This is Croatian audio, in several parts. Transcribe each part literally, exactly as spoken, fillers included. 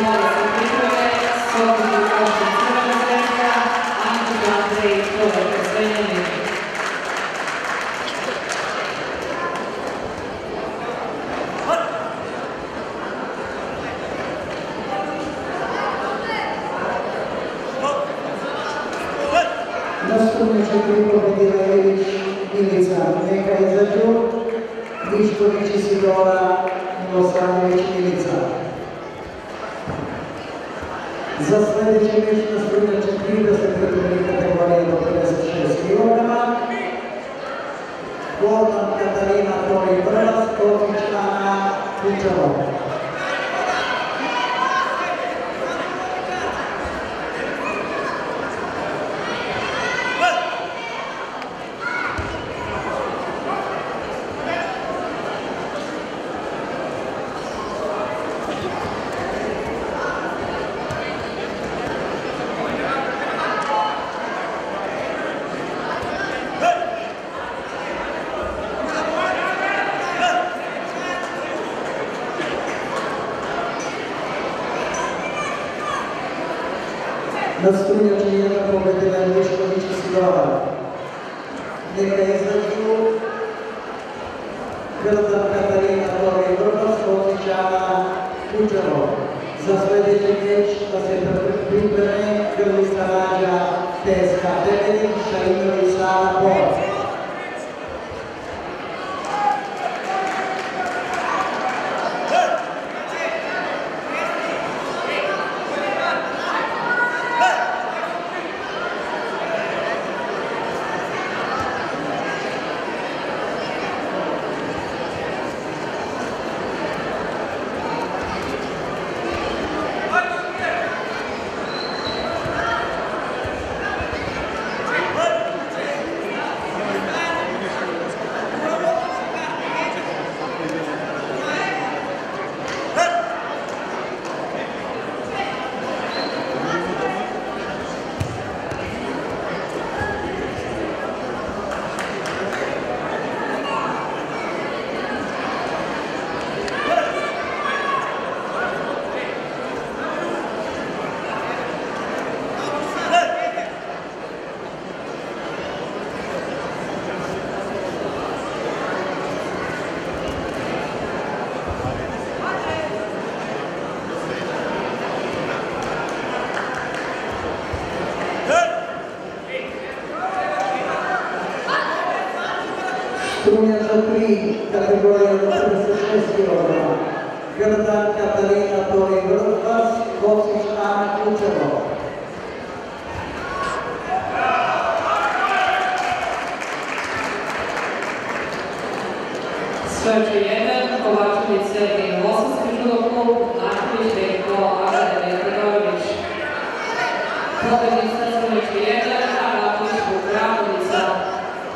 Na strunjači jedna pobedila je Mišković Isidora. Neka je izrađu Grda Katarina Tore Vrbac, Osjećana Kučevo. Za sljedeći meč da se pripreme Grlica Rađa Teska Temeljin, Šainović Sala Povac. Strunjača tri, kategorija do trideset šest kilograma. Grda Katarina Tore Vrbac, Kocić Ana Kučevo. Šači jedan, Kovačević Sergej Bosanski judoklub, Marković Veljko Akademija Gregorović. Pobednica Strunjački jedan, Agapović Vukrakovica.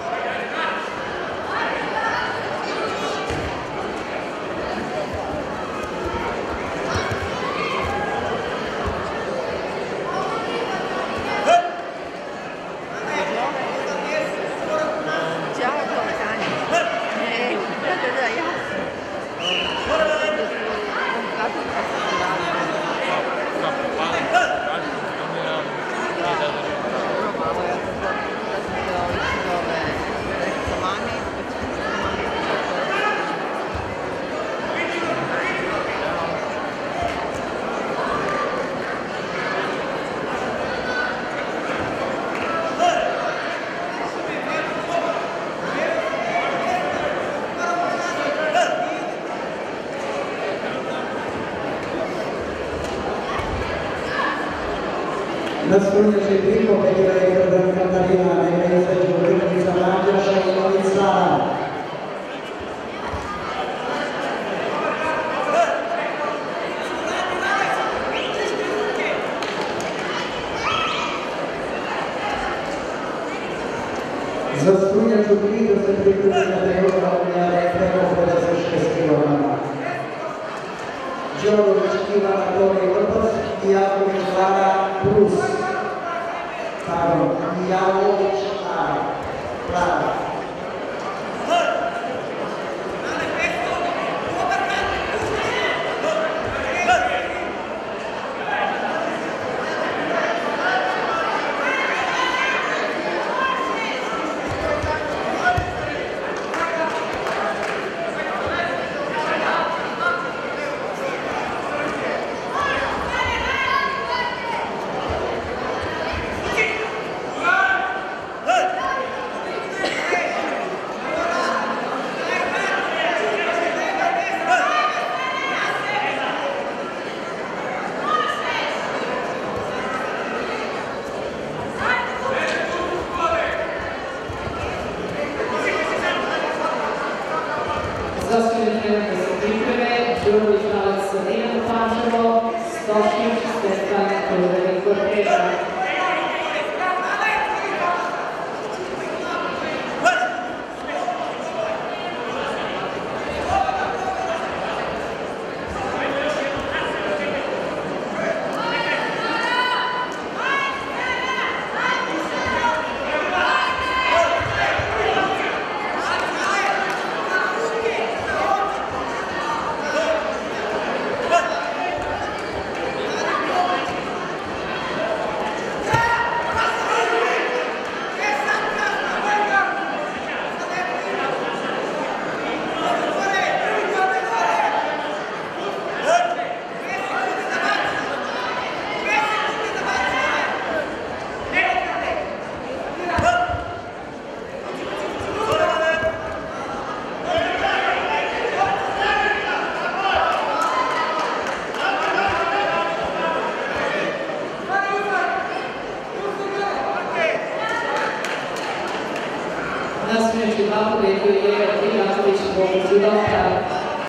Na strunjači tri pobedila je Grda Katarina, neka je izrađu Grlica Rađa, Šainović Sala. Za strunjaču tri da se pripremi kategorija uljare preko pedeset šest kilograma. Đorović Ivana Tore Vrbac i Jaković Lara Plus. Pardon, Jaković Lara. Socio Stefan Torre Cortera. Na smeđu dva pobjedio je Ivanović Bog Zidovka.